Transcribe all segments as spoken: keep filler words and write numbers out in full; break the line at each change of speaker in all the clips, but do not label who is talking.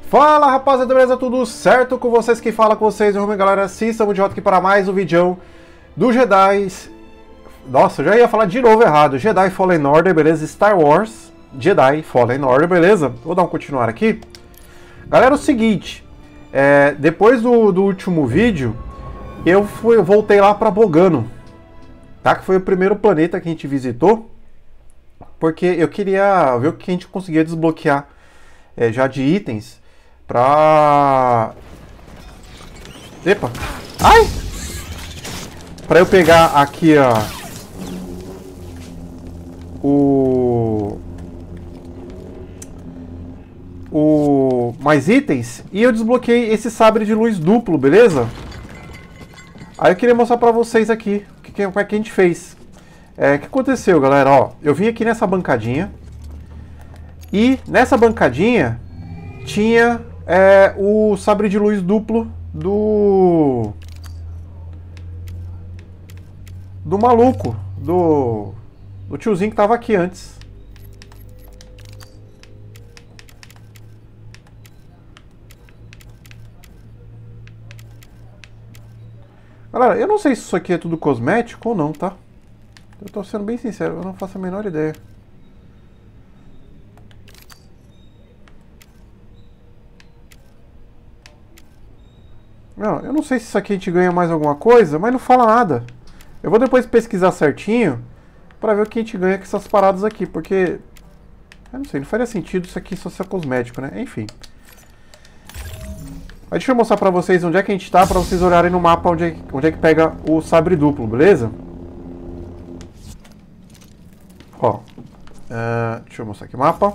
Fala rapaziada, beleza? Tudo certo com vocês? Quem fala com vocês é o Rumi, galera. Sim, estamos de volta aqui para mais um vídeo do Jedi. Nossa, eu já ia falar de novo errado. Jedi Fallen Order, beleza? Star Wars Jedi Fallen Order, beleza? Vou dar um continuar aqui. Galera, é o seguinte, é, depois do, do último vídeo, eu, fui, eu voltei lá para Bogano, tá? Que foi o primeiro planeta que a gente visitou, porque eu queria ver o que a gente conseguia desbloquear é, já de itens. Pra... Epa! Ai! Pra eu pegar aqui, ó... O... O... Mais itens. E eu desbloqueei esse sabre de luz duplo, beleza? Aí eu queria mostrar pra vocês aqui o que, como é que a gente fez. É, o que aconteceu, galera? Ó, eu vim aqui nessa bancadinha. E nessa bancadinha tinha... É o sabre de luz duplo do... Do maluco, do... Do tiozinho que tava aqui antes. Galera, eu não sei se isso aqui é tudo cosmético ou não, tá? Eu tô sendo bem sincero, eu não faço a menor ideia. Não, eu não sei se isso aqui a gente ganha mais alguma coisa, mas não fala nada. Eu vou depois pesquisar certinho pra ver o que a gente ganha com essas paradas aqui, porque... Eu não sei, não faria sentido isso aqui só ser cosmético, né? Enfim. Mas deixa eu mostrar pra vocês onde é que a gente tá, pra vocês olharem no mapa onde é, onde é que pega o sabre duplo, beleza? Ó. Uh, deixa eu mostrar aqui o mapa.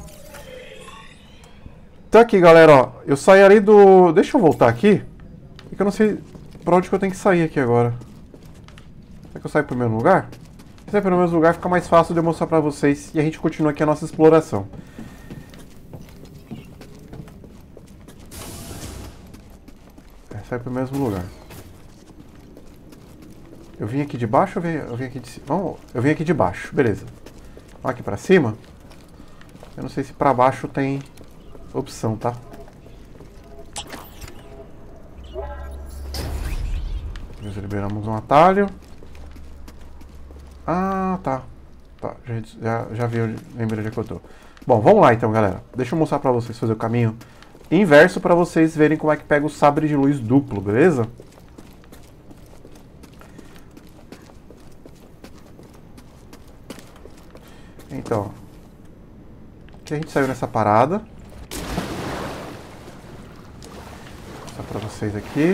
Então aqui, galera, ó. Eu saí ali do... Deixa eu voltar aqui. Eu não sei pra onde que eu tenho que sair aqui agora. Será que eu saio pro mesmo lugar? Se sair pro mesmo lugar fica mais fácil de eu mostrar pra vocês. E a gente continua aqui a nossa exploração. É, sai pro mesmo lugar. Eu vim aqui de baixo ou eu vim aqui de cima? Vamos, eu vim aqui de baixo, beleza. Vamos aqui pra cima. Eu não sei se pra baixo tem opção, tá? Nós liberamos um atalho. Ah, tá. Tá, já, já vi, lembrei onde é que eu tô. Bom, vamos lá então, galera. Deixa eu mostrar pra vocês fazer o caminho inverso pra vocês verem como é que pega o sabre de luz duplo, beleza? Então, aqui a gente saiu nessa parada. Vou mostrar pra vocês aqui.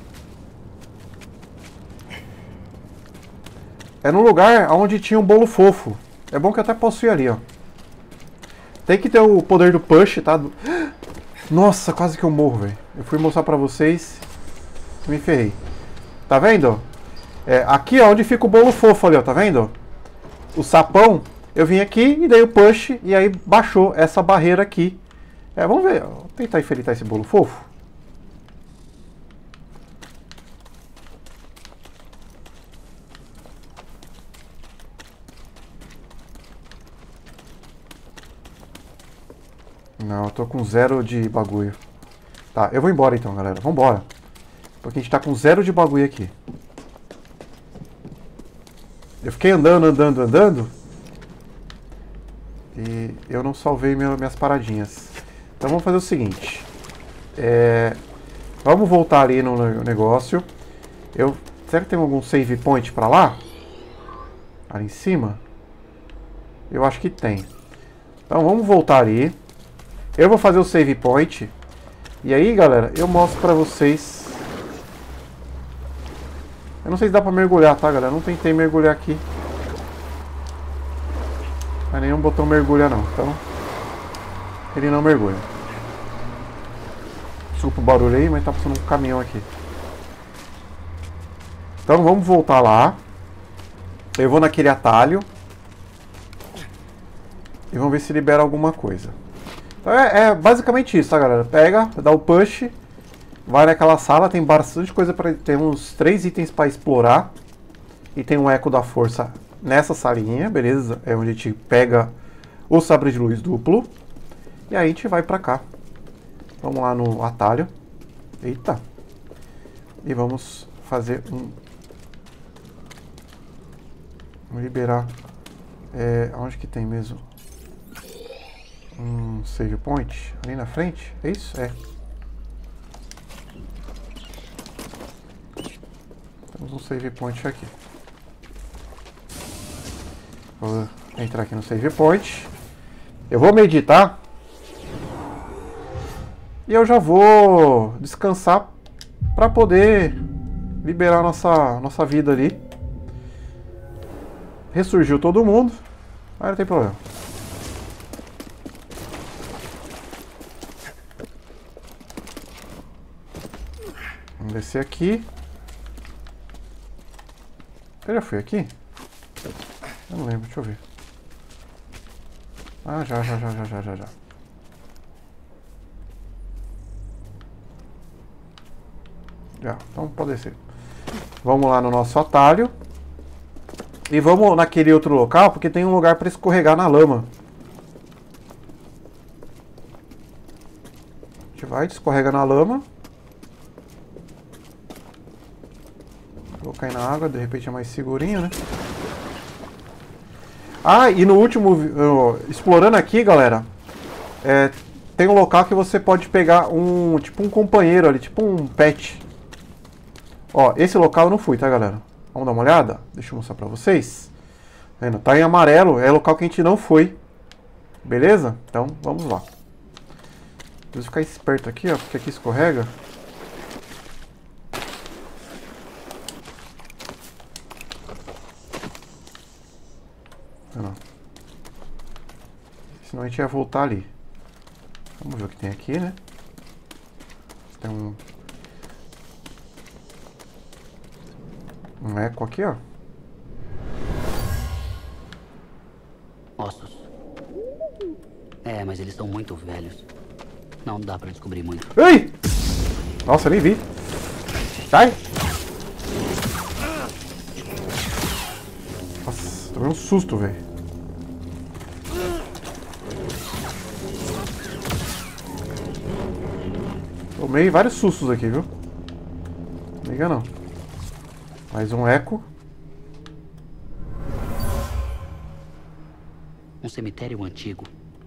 É no lugar onde tinha um bolo fofo. É bom que eu até posso ir ali, ó. Tem que ter o poder do push, tá? Nossa, quase que eu morro, velho. Eu fui mostrar pra vocês e me ferrei. Tá vendo? É, aqui é onde fica o bolo fofo ali, ó. Tá vendo? O sapão. Eu vim aqui e dei o push e aí baixou essa barreira aqui. É, vamos ver. Vou tentar enfrentar esse bolo fofo. Não, eu tô com zero de bagulho. Tá, eu vou embora então, galera. Vambora. Porque a gente tá com zero de bagulho aqui. Eu fiquei andando, andando, andando. E eu não salvei minha, minhas paradinhas. Então vamos fazer o seguinte. É, vamos voltar ali no negócio. Eu, será que tem algum save point pra lá? Ali em cima? Eu acho que tem. Então vamos voltar ali. Eu vou fazer o save point. E aí, galera, eu mostro pra vocês. Eu não sei se dá pra mergulhar, tá, galera? Eu não tentei mergulhar aqui. Mas nenhum botão mergulha, não. Então, ele não mergulha. Desculpa o barulho aí, mas tá passando um caminhão aqui. Então, vamos voltar lá. Eu vou naquele atalho. E vamos ver se libera alguma coisa. Então é, é basicamente isso, tá, galera? Pega, dá o push, vai naquela sala, tem bastante coisa para tem uns três itens para explorar. E tem um eco da força nessa salinha, beleza? É onde a gente pega o sabre de luz duplo. E aí a gente vai pra cá. Vamos lá no atalho. Eita. E vamos fazer um... Vamos liberar... É, onde que tem mesmo? Um save point? Ali na frente? É isso? É. Temos um save point aqui. Vou entrar aqui no save point. Eu vou meditar. E eu já vou descansar para poder liberar nossa, nossa vida ali. Ressurgiu todo mundo. Aí não tem problema. Vamos descer aqui. Eu já fui aqui? Eu não lembro, deixa eu ver. Ah, já, já, já, já, já, já, já. Já, então pode descer. Vamos lá no nosso atalho. E vamos naquele outro local, porque tem um lugar para escorregar na lama. A gente vai, escorrega na lama. Vou cair na água, de repente é mais segurinho, né? Ah, e no último, uh, explorando aqui, galera, é, tem um local que você pode pegar um, tipo um companheiro ali, tipo um pet. Ó, esse local eu não fui, tá, galera? Vamos dar uma olhada? Deixa eu mostrar pra vocês. Tá vendo? Tá em amarelo, é o local que a gente não foi. Beleza? Então, vamos lá. Preciso ficar esperto aqui, ó, porque aqui escorrega. Não. Senão a gente ia voltar ali. Vamos ver o que tem aqui, né? Tem um... Um eco aqui, ó.
Ossos. É, mas eles estão muito velhos. Não dá pra descobrir muito.
Ei! Nossa, eu nem vi. Sai! Nossa, tomei um susto, velho. Tomei vários sustos aqui, viu? Não liga não. Mais um eco.
Um cemitério antigo.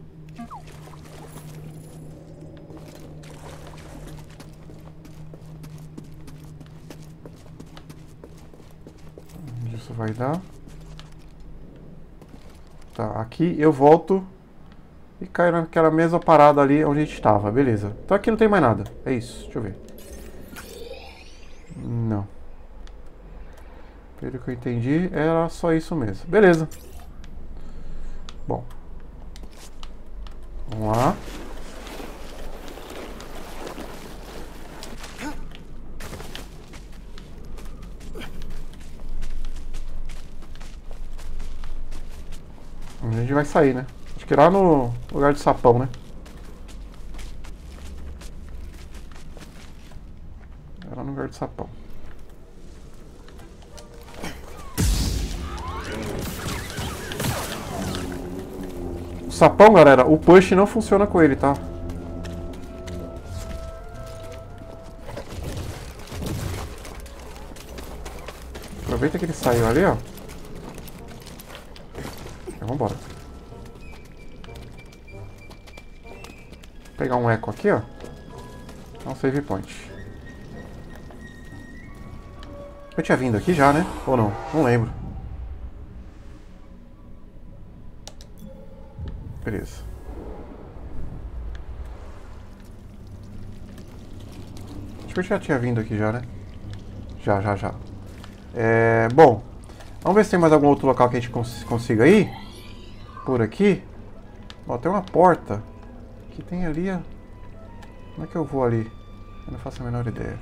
Onde isso vai dar? Tá, aqui eu volto e caio naquela mesma parada ali onde a gente estava, beleza. Então aqui não tem mais nada, é isso, deixa eu ver. Não. Pelo que eu entendi, era só isso mesmo. Beleza. Bom. Vamos lá. A gente vai sair, né? Acho que lá no lugar do sapão, né? É lá no lugar do sapão. O sapão, galera, o push não funciona com ele, tá? Aproveita que ele saiu ali, ó. Então, vambora. Vou pegar um eco aqui, ó. É um save point. Eu tinha vindo aqui já, né? Ou não? Não lembro. Beleza. Acho que eu já tinha vindo aqui já, né? Já, já, já. É, bom, vamos ver se tem mais algum outro local que a gente cons consiga ir. Por aqui. Ó, tem uma porta. Que tem ali, ó. Como é que eu vou ali? Eu não faço a menor ideia.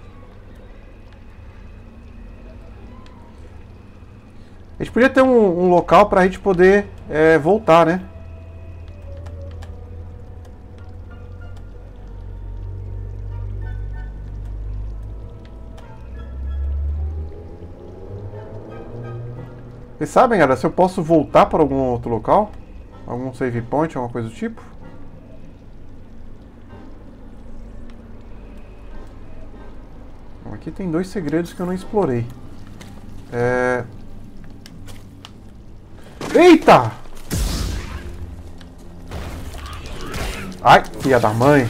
A gente podia ter um, um local pra gente poder é, voltar, né? Vocês sabem, galera, se eu posso voltar para algum outro local? Algum save point, alguma coisa do tipo? Aqui tem dois segredos que eu não explorei. É... Eita! Ai, filha da mãe.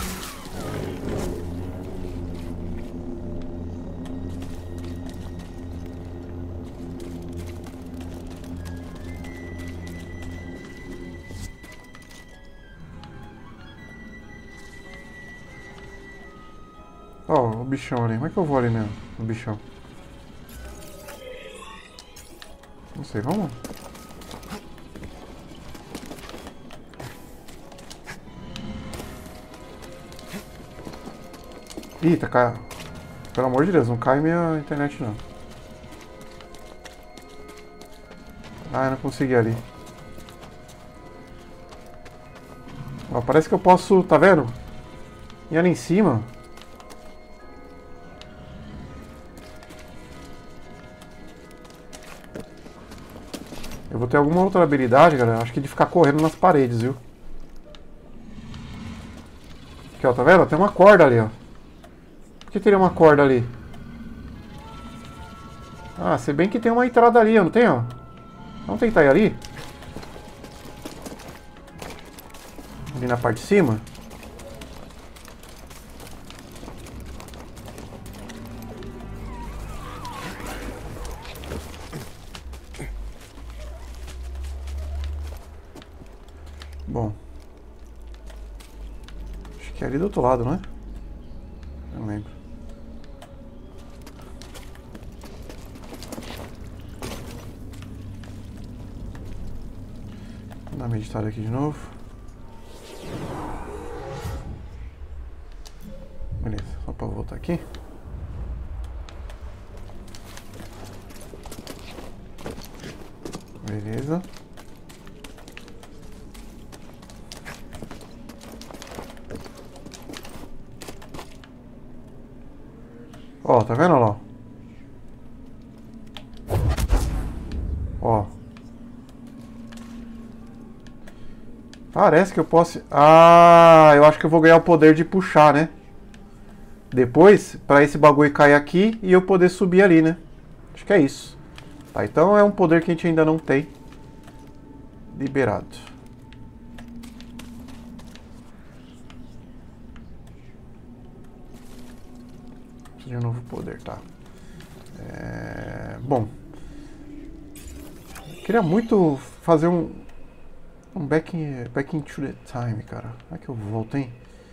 Ó, oh, o bichão ali. Como é que eu vou ali, né? O bichão. Não sei, vamos? Eita, cai. Pelo amor de Deus, não cai minha internet não. Ah, eu não consegui ali. Ó, parece que eu posso, tá vendo? Ir ali em cima. Eu vou ter alguma outra habilidade, galera. Acho que de ficar correndo nas paredes, viu? Aqui, ó, tá vendo? Tem uma corda ali, ó. Por que teria uma corda ali? Ah, se bem que tem uma entrada ali, ó, não tem, ó? Vamos tentar ir ali? Ali na parte de cima? Bom. Acho que é ali do outro lado, não é? Não lembro. Vou dar uma meditada aqui de novo. Beleza, só para voltar aqui. Beleza. Ó, tá vendo lá? Ó. Parece que eu posso... Ah, eu acho que eu vou ganhar o poder de puxar, né? Depois, pra esse bagulho cair aqui e eu poder subir ali, né? Acho que é isso. Tá, então é um poder que a gente ainda não tem liberado. De um novo poder, tá? É... Bom, queria muito fazer um um back, in, back into the time, cara. Como é que eu volto, hein?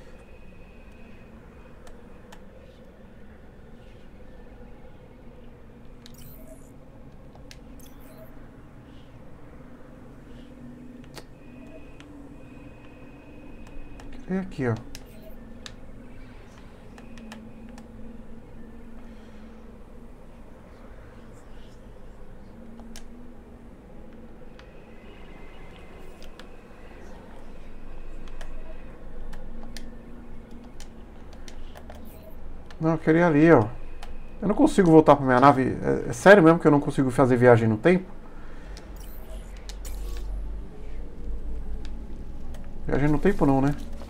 É aqui, ó. Não, eu queria ali, ó. Eu não consigo voltar pra minha nave. É, é sério mesmo que eu não consigo fazer viagem no tempo? Viagem no tempo não, né?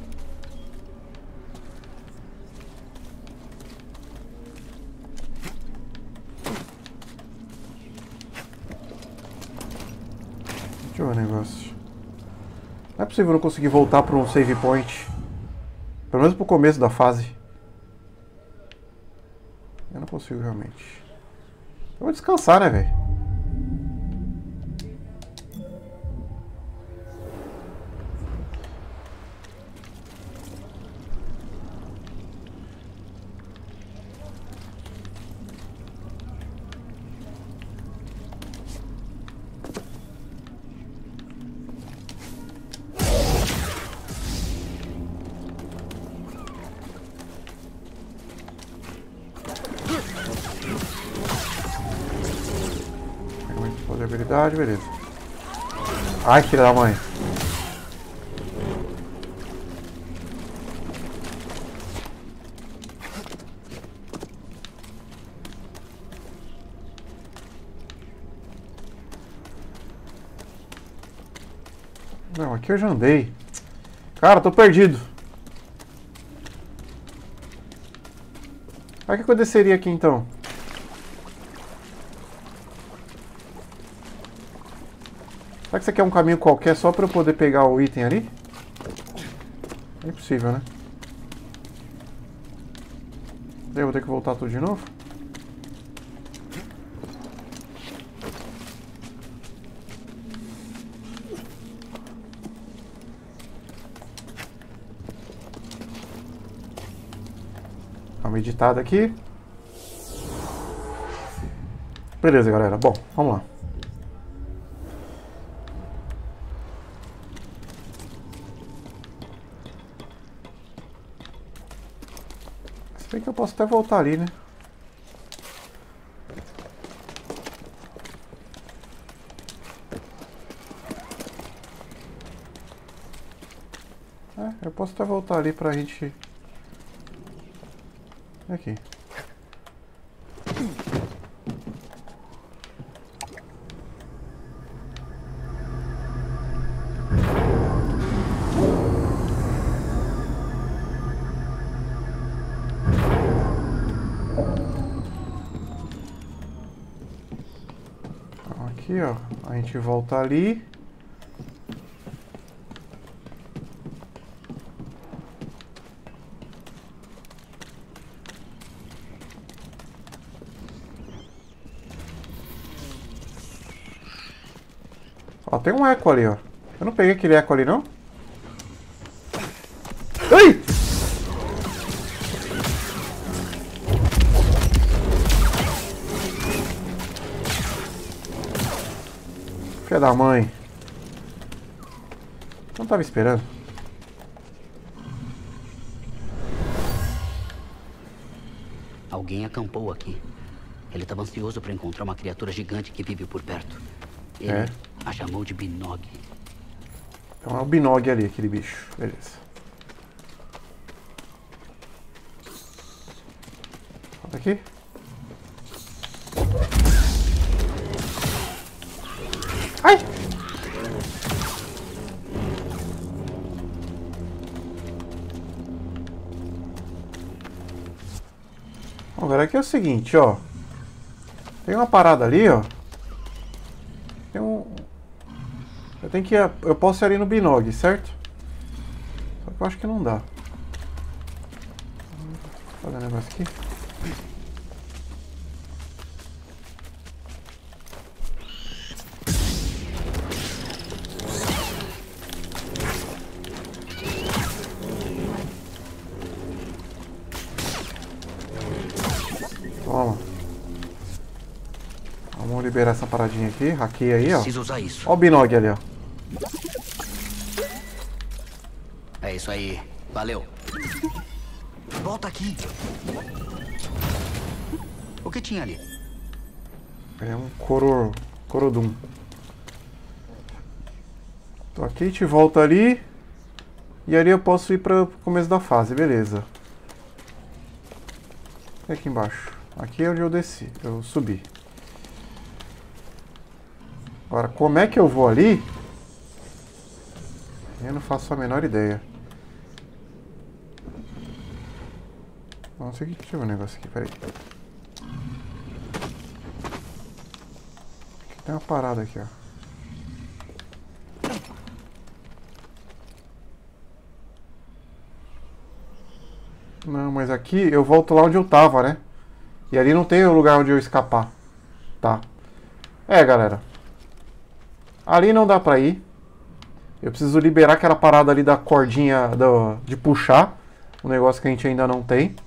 Deixa eu ver o negócio. Não é possível eu não conseguir voltar para um save point. Pelo menos pro começo da fase. Eu não consigo realmente. Eu vou descansar, né, velho? Habilidade, beleza. Ai, filha da mãe. Não, aqui eu já andei. Cara, tô perdido. Aí o que eu desceria aqui então? Será que isso aqui é um caminho qualquer só para eu poder pegar o item ali? É impossível, né? Eu vou ter que voltar tudo de novo? Dá uma meditada aqui. Beleza, galera. Bom, vamos lá. Se bem que eu posso até voltar ali, né? É, eu posso até voltar ali pra gente... Aqui. Aqui, ó. A gente volta ali. Ó, tem um eco ali, ó. Eu não peguei aquele eco ali, não? Ai! Filha da mãe. Não tava esperando.
Alguém acampou aqui. Ele estava ansioso para encontrar uma criatura gigante que vive por perto. Ele
É.
a chamou de Binog.
Então é o Binog ali, aquele bicho. Beleza. Volta aqui. Ai! Bom, agora aqui é o seguinte, ó. Tem uma parada ali, ó. Tem um... Eu tenho que ir... Eu posso ir ali no Binog, certo? Só que eu acho que não dá. Vou fazer um negócio aqui. Toma. Vamos liberar essa paradinha aqui. Hackeia aí, ó.
Preciso usar isso.
Ó o Binog ali, ó.
É isso aí. Valeu. Volta aqui. O que tinha ali?
É um coro... Corodum. Então aqui a gente volta ali. E ali eu posso ir para o começo da fase, beleza. E aqui embaixo. Aqui é onde eu desci, eu subi. Agora, como é que eu vou ali? Eu não faço a menor ideia. Não sei o que... Deixa eu ver um negócio aqui, peraí. Aqui tem uma parada aqui, ó. Não, mas aqui eu volto lá onde eu tava, né? E ali não tem o lugar onde eu escapar. Tá. É, galera. Ali não dá pra ir. Eu preciso liberar aquela parada ali da cordinha do, de puxar. Um negócio que a gente ainda não tem.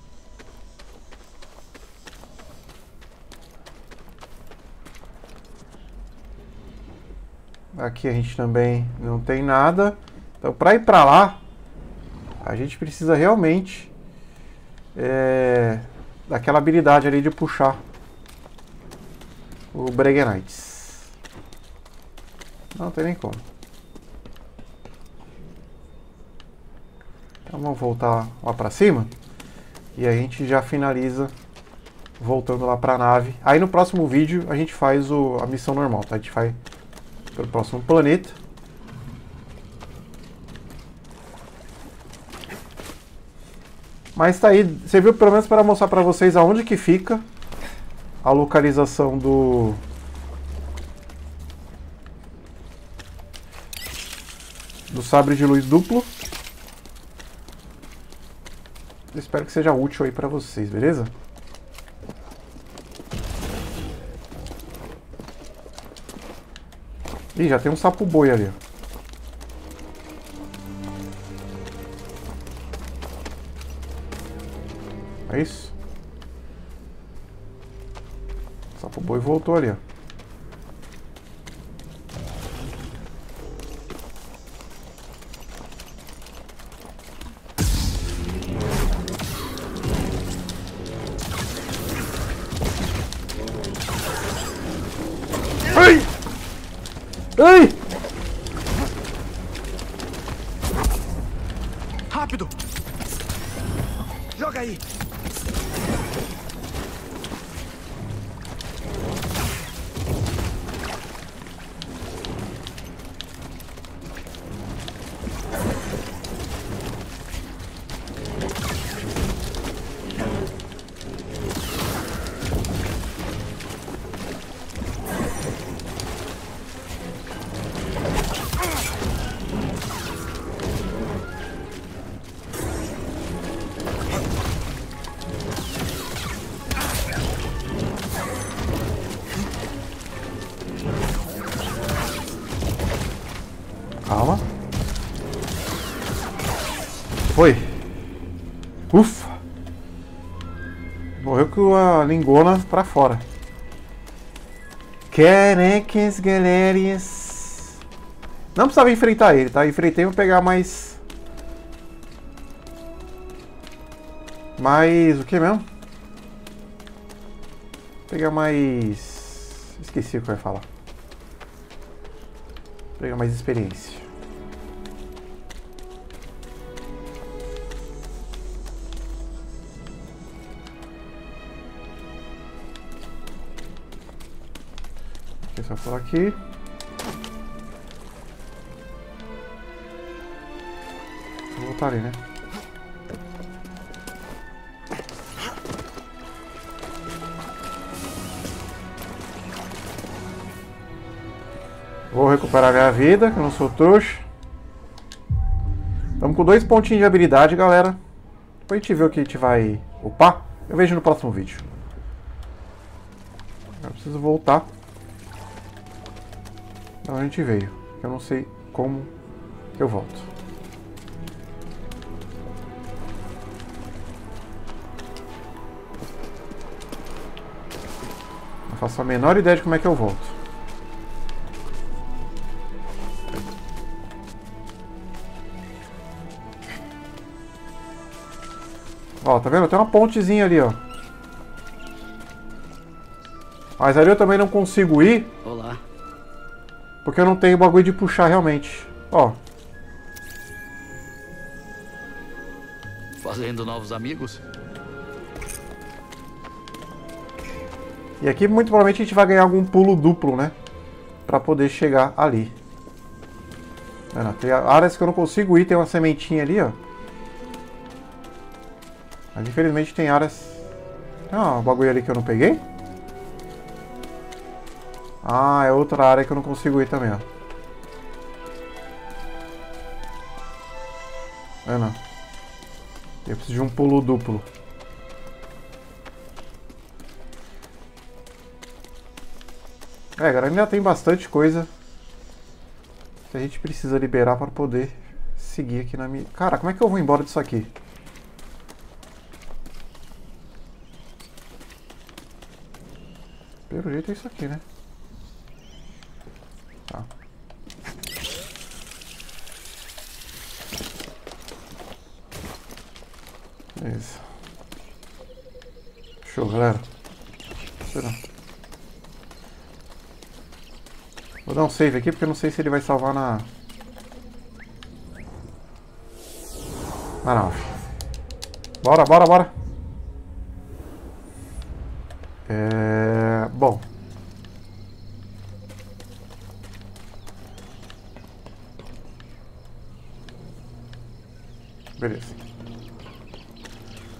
Aqui a gente também não tem nada. Então, pra ir pra lá, a gente precisa realmente é, daquela habilidade ali de puxar o Breguenites. Não tem nem como. Então vamos voltar lá pra cima. E a gente já finaliza voltando lá pra nave. Aí no próximo vídeo a gente faz o, a missão normal, tá? A gente vai pelo próximo planeta. Mas tá aí, serviu pelo menos para mostrar para vocês aonde que fica a localização do... do sabre de luz duplo. Eu espero que seja útil aí para vocês, beleza? Ih, já tem um sapo boi ali, ó. É isso? O sapo boi voltou ali, ó. Ai! Ai!
Rápido! Joga aí!
Calma. Foi. Ufa. Morreu com a lingona pra fora. Carecas, galeras. Não precisava enfrentar ele, tá? Enfrentei pra pegar mais... Mais... o que mesmo? Pegar mais... Esqueci o que eu ia falar. Pegar mais experiência. Aqui, só por aqui. Vou voltar ali, né? Vou recuperar minha vida, que eu não sou trouxa. Estamos com dois pontinhos de habilidade, galera. Depois a gente vê o que a gente vai upar. Eu vejo no próximo vídeo. Eu preciso voltar da onde a gente veio. Eu não sei como eu volto. Não faço a menor ideia de como é que eu volto. Ó, tá vendo? Tem uma pontezinha ali, ó. Mas ali eu também não consigo ir.
Olá.
Porque eu não tenho bagulho de puxar realmente. Ó.
Fazendo novos amigos?
E aqui muito provavelmente a gente vai ganhar algum pulo duplo, né? Pra poder chegar ali. Não, tem áreas que eu não consigo ir. Tem uma sementinha ali, ó. Mas infelizmente tem áreas... Ah, o bagulho ali que eu não peguei? Ah, é outra área que eu não consigo ir também, ó. É, não. Eu preciso de um pulo duplo. É, galera, ainda tem bastante coisa que a gente precisa liberar para poder seguir aqui na minha... Cara, como é que eu vou embora disso aqui? Pelo jeito é isso aqui, né? Tá. Beleza. Show, galera. Espera. Vou dar um save aqui porque eu não sei se ele vai salvar na... Ah, não. Bora, bora, bora. É... Bom. Beleza.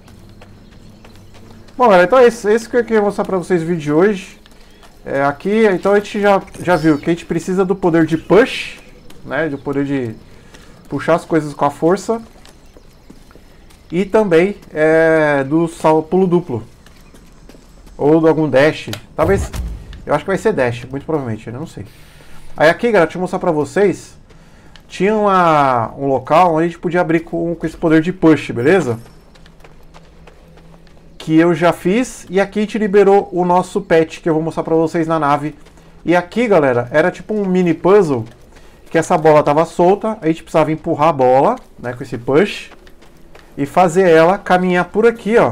Bom, galera, então esse, esse que eu queria mostrar pra vocês no vídeo de hoje. É, aqui, então a gente já, já viu que a gente precisa do poder de push, né? Do poder de puxar as coisas com a força. E também é, do sal, pulo duplo. Ou de algum dash. Talvez, eu acho que vai ser dash, muito provavelmente, eu não sei. Aí aqui, galera, deixa eu mostrar pra vocês. Tinha uma, um local onde a gente podia abrir com, com esse poder de push, beleza? Que eu já fiz, e aqui a gente liberou o nosso pet, que eu vou mostrar pra vocês na nave. E aqui, galera, era tipo um mini puzzle, que essa bola tava solta, a gente precisava empurrar a bola, né, com esse push, e fazer ela caminhar por aqui, ó,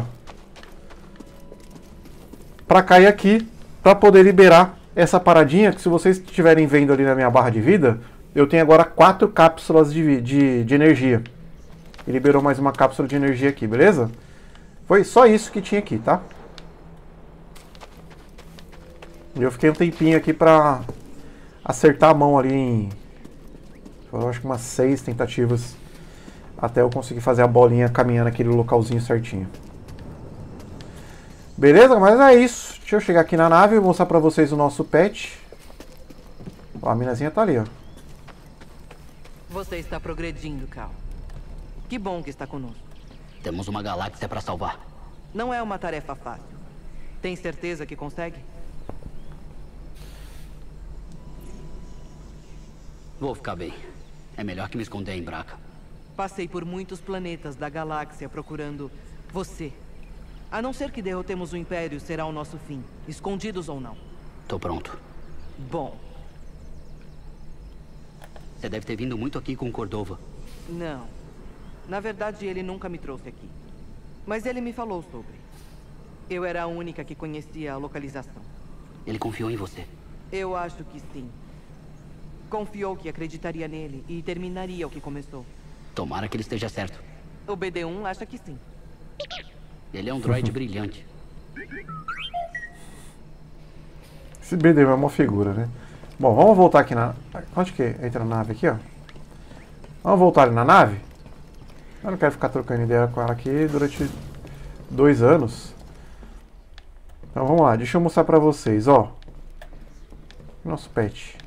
pra cair aqui, pra poder liberar essa paradinha, que se vocês estiverem vendo ali na minha barra de vida, eu tenho agora quatro cápsulas de, de, de energia. E liberou mais uma cápsula de energia aqui, beleza? Foi só isso que tinha aqui, tá? E eu fiquei um tempinho aqui pra acertar a mão ali em... eu acho que umas seis tentativas até eu conseguir fazer a bolinha caminhar naquele localzinho certinho. Beleza? Mas é isso. Deixa eu chegar aqui na nave e mostrar pra vocês o nosso pet. Ó, a minazinha tá ali, ó.
Você está progredindo, Cal. Que bom que está conosco.
Temos uma galáxia pra salvar.
Não é uma tarefa fácil. Tem certeza que consegue?
Vou ficar bem. É melhor que me esconder em Braca.
Passei por muitos planetas da galáxia procurando você. A não ser que derrotemos o Império, será o nosso fim. Escondidos ou não.
Tô pronto.
Bom.
Você deve ter vindo muito aqui com Cordova.
Não. Na verdade, ele nunca me trouxe aqui. Mas ele me falou sobre. Eu era a única que conhecia a localização.
Ele confiou em você.
Eu acho que sim. Confiou que acreditaria nele e terminaria o que começou.
Tomara que ele esteja certo.
O B D um acha que sim.
Ele é um droide brilhante.
Esse B D é uma figura, né? Bom, vamos voltar aqui na... onde que entra na nave aqui, ó? Vamos voltar ali na nave? Eu não quero ficar trocando ideia com ela aqui durante dois anos. Então vamos lá, deixa eu mostrar pra vocês, ó. Nosso pet.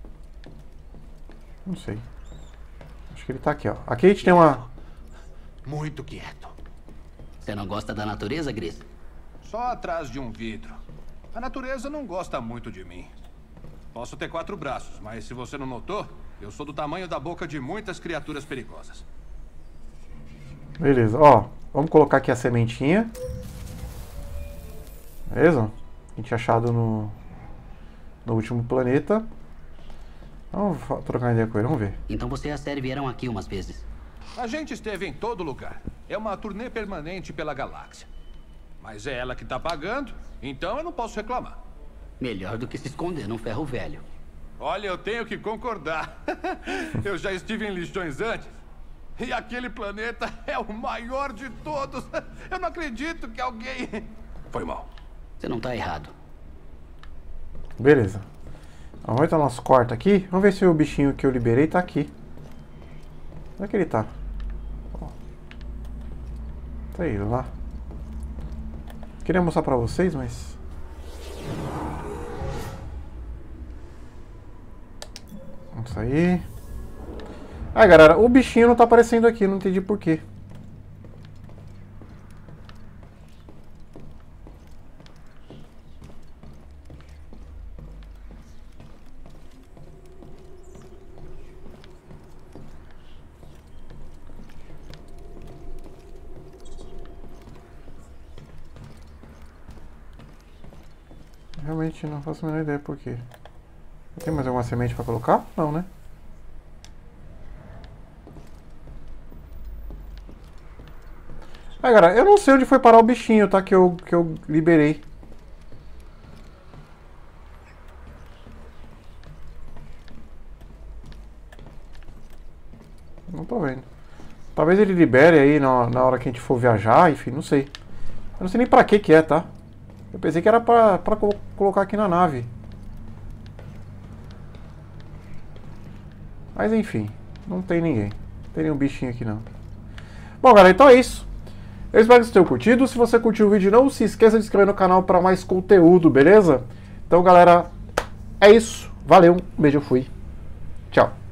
Não sei. Acho que ele tá aqui, ó. Aqui a gente tem uma...
Muito quieto.
Você não gosta da natureza, Gris?
Só atrás de um vidro. A natureza não gosta muito de mim. Posso ter quatro braços, mas se você não notou, eu sou do tamanho da boca de muitas criaturas perigosas.
Beleza, ó. Vamos colocar aqui a sementinha. Beleza? A gente achado no, no último planeta. Vamos trocar ideia com ele, vamos ver.
Então você e a série vieram aqui umas vezes.
A gente esteve em todo lugar. É uma turnê permanente pela galáxia. Mas é ela que tá pagando, então eu não posso reclamar.
Melhor do que se esconder num ferro velho.
Olha, eu tenho que concordar. Eu já estive em lixões antes. E aquele planeta é o maior de todos. Eu não acredito que alguém... Foi mal.
Você não tá errado.
Beleza. Vamos entrar no nosso quarto aqui. Vamos ver se o bichinho que eu liberei tá aqui. Onde é que ele tá? Ó. Tá aí, lá. Queria mostrar pra vocês, mas... Isso aí. Aí, galera, o bichinho não tá aparecendo aqui, não entendi por quê. Realmente não faço a menor ideia por quê. Tem mais alguma semente pra colocar? Não, né? Aí, galera, eu não sei onde foi parar o bichinho, tá? Que eu, que eu liberei. Não tô vendo. Talvez ele libere aí na, na hora que a gente for viajar, enfim, não sei. Eu não sei nem pra que que é, tá? Eu pensei que era pra, pra co colocar aqui na nave. Mas enfim, não tem ninguém. Não tem nenhum bichinho aqui não. Bom, galera, então é isso. Eu espero que vocês tenham curtido. Se você curtiu o vídeo, não se esqueça de se inscrever no canal para mais conteúdo, beleza? Então, galera, é isso. Valeu, um beijo, fui. Tchau.